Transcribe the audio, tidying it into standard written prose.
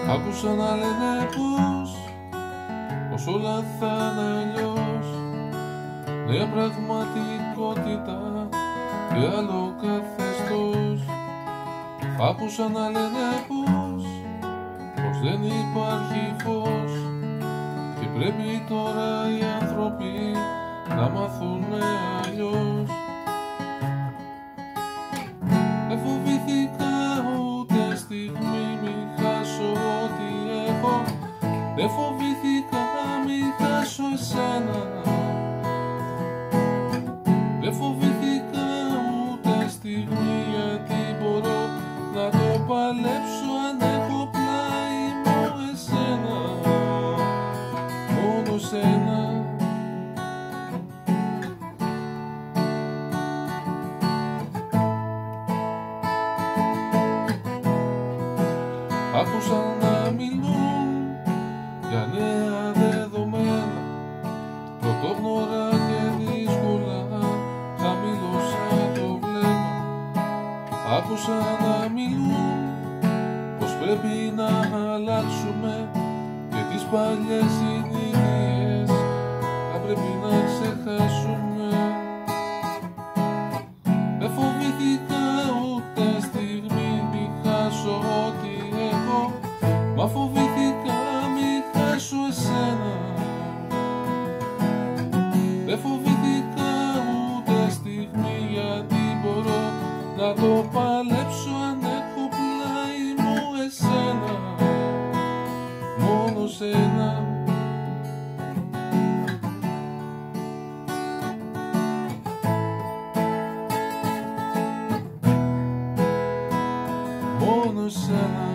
Άκουσα να λένε πως όλα θα είναι αλλιώς, νέα πραγματικότητα και άλλο καθεστώς. Άκουσα να λένε πως δεν υπάρχει φως και πρέπει τώρα οι άνθρωποι να μάθουνε αλλιώς. Δεν φοβήθηκα ούτε στιγμή μη χάσω ό,τι έχω, δεν φοβήθηκα να μη χάσω εσένα, δεν φοβήθηκα ούτε στιγμή γιατί μπορώ να το παλέψω αν έχω πλάι μου εσένα, μόνο σένα. Άκουσα να μιλούν για νέα δεδομένα, πρωτόγνωρα και δύσκολα, χαμήλωσα το βλέμμα. Άκουσα να μιλούν πως πρέπει να αλλάξουμε και τις παλιές συνήθειες θα πρέπει να ξεχάσουμε. Δεν φοβήθηκα ούτε στιγμή μη χάσω ό,τι έχω, μα φοβήθηκα μη χάσω εσένα. Δεν φοβήθηκα ούτε στιγμή γιατί μπορώ να το παλέψω αν έχω πλάι μου εσένα, μόνο σένα. Μόνο σένα.